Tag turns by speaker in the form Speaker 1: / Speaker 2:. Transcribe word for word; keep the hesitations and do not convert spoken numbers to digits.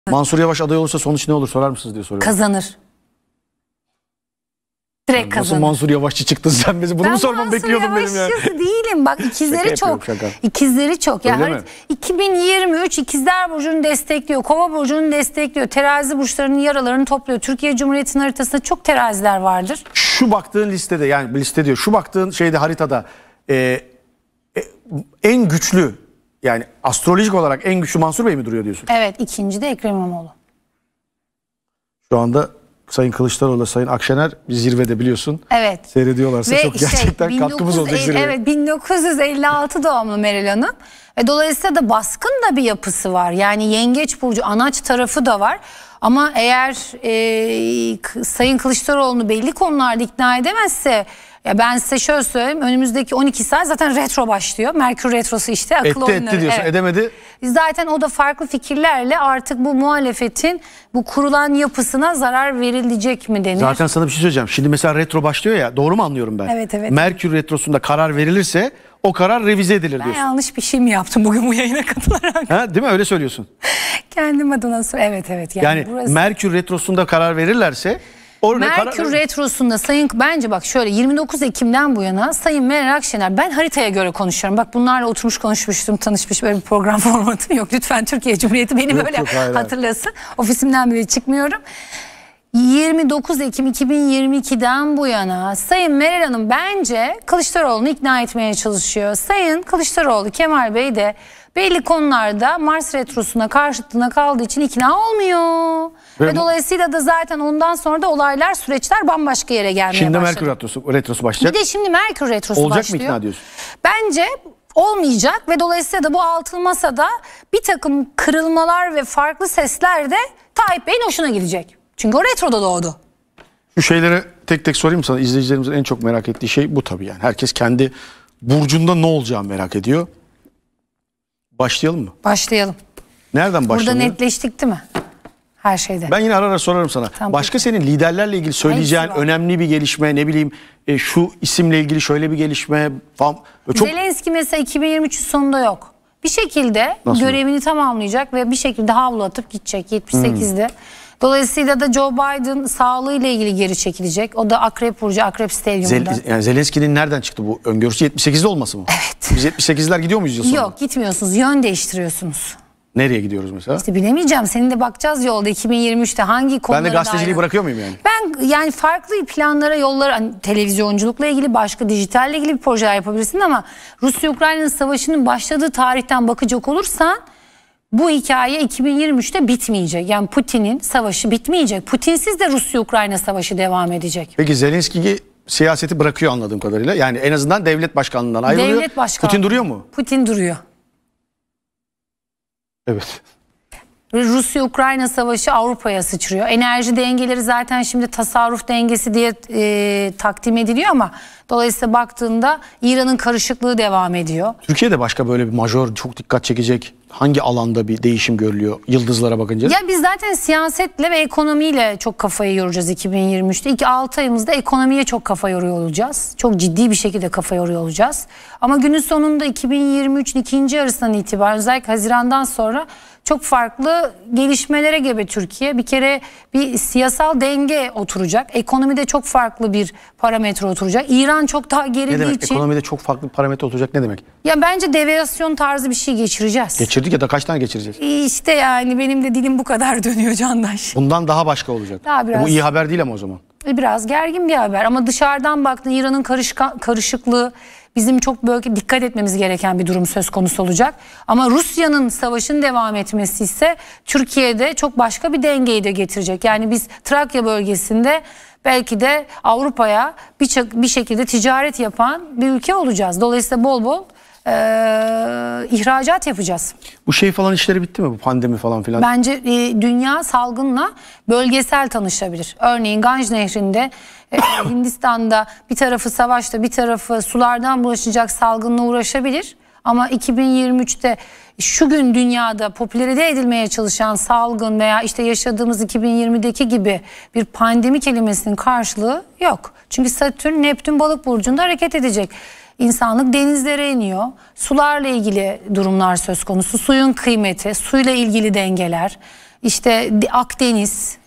Speaker 1: Mansur Yavaş aday olursa sonuç ne olur sorar mısınız diye soruyorum.
Speaker 2: Kazanır. Direkt
Speaker 1: Yani
Speaker 2: kazanır.
Speaker 1: nasıl Mansur Yavaşçı çıktın sen bize? Bunu
Speaker 2: ben
Speaker 1: mu sormamı bekliyordum benim ya?
Speaker 2: Ben değilim. Bak ikizleri
Speaker 1: şaka
Speaker 2: çok.
Speaker 1: şaka.
Speaker 2: İkizleri çok.
Speaker 1: Öyle
Speaker 2: Yani
Speaker 1: mi?
Speaker 2: iki bin yirmi üç ikizler burcunu destekliyor. Kova burcunu destekliyor. Terazi burçlarının yaralarını topluyor. Türkiye Cumhuriyeti'nin haritasında çok teraziler vardır.
Speaker 1: Şu baktığın listede, yani liste diyor. Şu baktığın şeyde, haritada e, e, en güçlü, yani astrolojik olarak en güçlü Mansur Bey mi duruyor diyorsun?
Speaker 2: Evet, ikinci de Ekrem İmamoğlu.
Speaker 1: Şu anda Sayın Kılıçdaroğlu, Sayın Akşener bir zirvede, biliyorsun.
Speaker 2: Evet.
Speaker 1: Seyrediyorlarsa
Speaker 2: Ve
Speaker 1: çok gerçekten
Speaker 2: şey,
Speaker 1: katkımız olacak zirveye.
Speaker 2: Evet, bin dokuz yüz elli altı doğumlu Meral Hanım. Ve dolayısıyla da baskın da bir yapısı var. Yani Yengeç burcu, anaç tarafı da var. Ama eğer e, Sayın Kılıçdaroğlu'nu belli konularda ikna edemezse, ya ben size şöyle söyleyeyim, önümüzdeki on iki saat zaten retro başlıyor. Merkür retrosu işte, akıl
Speaker 1: etti,
Speaker 2: oyunları.
Speaker 1: Etti diyorsun,
Speaker 2: evet.
Speaker 1: Edemedi.
Speaker 2: Zaten o da farklı fikirlerle artık bu muhalefetin bu kurulan yapısına zarar verilecek mi denir?
Speaker 1: Zaten sana bir şey söyleyeceğim. Şimdi mesela retro başlıyor ya, doğru mu anlıyorum ben?
Speaker 2: Evet, evet.
Speaker 1: Merkür retrosunda karar verilirse o karar revize edilir
Speaker 2: ben
Speaker 1: diyorsun.
Speaker 2: yanlış bir şey mi yaptım bugün bu yayına katılarak?
Speaker 1: Ha, değil mi? Öyle söylüyorsun.
Speaker 2: Kendim adına sor. Evet evet. Yani,
Speaker 1: Yani
Speaker 2: burası...
Speaker 1: Merkür retrosunda karar verirlerse orada
Speaker 2: Merkür
Speaker 1: karar...
Speaker 2: retrosunda Sayın, bence bak şöyle, yirmi dokuz Ekim'den bu yana Sayın Meral Akşener, ben haritaya göre konuşuyorum. Bak bunlarla oturmuş konuşmuştum, tanışmış, böyle bir program formatım yok. Lütfen Türkiye Cumhuriyeti beni
Speaker 1: Yok,
Speaker 2: böyle
Speaker 1: yok, hayır,
Speaker 2: hatırlasın. Hayır. Ofisimden bile çıkmıyorum. yirmi dokuz Ekim iki bin yirmi iki'den bu yana Sayın Meral Hanım bence Kılıçdaroğlu'nu ikna etmeye çalışıyor. Sayın Kılıçdaroğlu, Kemal Bey de belli konularda Mars retrosuna karşıtlığına kaldığı için ikna olmuyor. Ve, Ve dolayısıyla da zaten ondan sonra da olaylar, süreçler bambaşka yere gelmeye
Speaker 1: şimdi
Speaker 2: başladı.
Speaker 1: Şimdi Merkür retrosu, retrosu başlayacak.
Speaker 2: Bir de şimdi Merkür retrosu
Speaker 1: olacak
Speaker 2: başlıyor.
Speaker 1: Olacak mı ikna diyorsun?
Speaker 2: Bence olmayacak ve dolayısıyla da bu altılı masada bir takım kırılmalar ve farklı sesler de Tayyip Bey'in hoşuna gidecek. Çünkü o retroda doğdu.
Speaker 1: Şu şeyleri tek tek sorayım sana. İzleyicilerimizin en çok merak ettiği şey bu tabii yani. Herkes kendi burcunda ne olacağını merak ediyor. Başlayalım mı?
Speaker 2: Başlayalım.
Speaker 1: Nereden başlayalım?
Speaker 2: Burada netleştik değil mi? Her şeyde.
Speaker 1: Ben yine ara ara sorarım sana. Tamam, Başka peki. Senin liderlerle ilgili söyleyeceğin önemli bir gelişme, ne bileyim e, şu isimle ilgili şöyle bir gelişme falan. Çok...
Speaker 2: Zelenski mesela iki bin yirmi üç sonunda yok. Bir şekilde Nasıl görevini yok? tamamlayacak ve bir şekilde havlu atıp gidecek yetmiş sekiz'de. Hmm. Dolayısıyla da Joe Biden sağlığıyla ilgili geri çekilecek. O da Akrep Burcu, Akrep Stadyumunda.
Speaker 1: Zel yani Zelenski'nin nereden çıktı bu öngörüsü? yetmiş sekiz'de olması mı?
Speaker 2: Evet.
Speaker 1: Biz yetmiş sekiz'ler gidiyor muyuz yıl sonunda?
Speaker 2: Yok, gitmiyorsunuz. Yön değiştiriyorsunuz.
Speaker 1: Nereye gidiyoruz mesela?
Speaker 2: İşte bilemeyeceğim. Senin de bakacağız yolda iki bin yirmi üç'te hangi konulara.
Speaker 1: Ben de gazeteciliği
Speaker 2: dair...
Speaker 1: bırakıyor muyum yani?
Speaker 2: Ben yani farklı planlara, yollara, hani televizyonculukla ilgili, başka dijitalle ilgili bir projeler yapabilirsin ama Rusya-Ukrayna savaşının başladığı tarihten bakacak olursan bu hikaye iki bin yirmi üç'te bitmeyecek. Yani Putin'in savaşı bitmeyecek. Putinsiz de Rusya-Ukrayna savaşı devam edecek.
Speaker 1: Peki Zelenski siyaseti bırakıyor anladığım kadarıyla. Yani en azından devlet başkanlığından ayrılıyor.
Speaker 2: Devlet başkanlığı.
Speaker 1: Putin duruyor mu?
Speaker 2: Putin duruyor.
Speaker 1: Evet.
Speaker 2: Rusya-Ukrayna savaşı Avrupa'ya sıçrıyor. Enerji dengeleri zaten şimdi tasarruf dengesi diye e, takdim ediliyor ama dolayısıyla baktığında İran'ın karışıklığı devam ediyor.
Speaker 1: Türkiye'de başka böyle bir majör, çok dikkat çekecek hangi alanda bir değişim görülüyor yıldızlara bakınca?
Speaker 2: Ya biz zaten siyasetle ve ekonomiyle çok kafayı yoracağız iki bin yirmi üç'te. İlk altı ayımızda ekonomiye çok kafa yoruyor olacağız. Çok ciddi bir şekilde kafa yoruyor olacağız. Ama günün sonunda iki bin yirmi üç'ün ikinci yarısından itibaren, özellikle Haziran'dan sonra çok farklı gelişmelere gebe Türkiye. Bir kere bir siyasal denge oturacak. Ekonomide çok farklı bir parametre oturacak. İran çok daha gerildiği
Speaker 1: ne demek?
Speaker 2: için.
Speaker 1: Ekonomide çok farklı bir parametre oturacak ne demek?
Speaker 2: Ya bence devalüasyon tarzı bir şey geçireceğiz.
Speaker 1: Geçirdik ya da kaç tane geçireceğiz?
Speaker 2: İşte yani benim de dilim bu kadar dönüyor Candaş.
Speaker 1: Bundan daha başka olacak.
Speaker 2: Daha biraz.
Speaker 1: Bu iyi haber değil ama o zaman.
Speaker 2: Biraz gergin bir haber ama dışarıdan baktığın İran'ın karışıklığı bizim çok böyle dikkat etmemiz gereken bir durum söz konusu olacak. Ama Rusya'nın savaşın devam etmesi ise Türkiye'de çok başka bir dengeyi de getirecek. Yani biz Trakya bölgesinde belki de Avrupa'ya bir, bir şekilde ticaret yapan bir ülke olacağız. Dolayısıyla bol bol e, ihracat yapacağız.
Speaker 1: Bu şey falan işleri bitti mi, bu pandemi falan filan?
Speaker 2: Bence e, dünya salgınla bölgesel tanışabilir. Örneğin Ganj Nehri'nde e, Hindistan'da bir tarafı savaşta, bir tarafı sulardan bulaşacak salgınla uğraşabilir. Ama iki bin yirmi üç'te şu gün dünyada popülerize edilmeye çalışan salgın veya işte yaşadığımız iki bin yirmi'deki gibi bir pandemi kelimesinin karşılığı yok. Çünkü Satürn, Neptün Balık burcunda hareket edecek. İnsanlık denizlere iniyor. Sularla ilgili durumlar söz konusu. Suyun kıymeti, suyla ilgili dengeler. işte Akdeniz,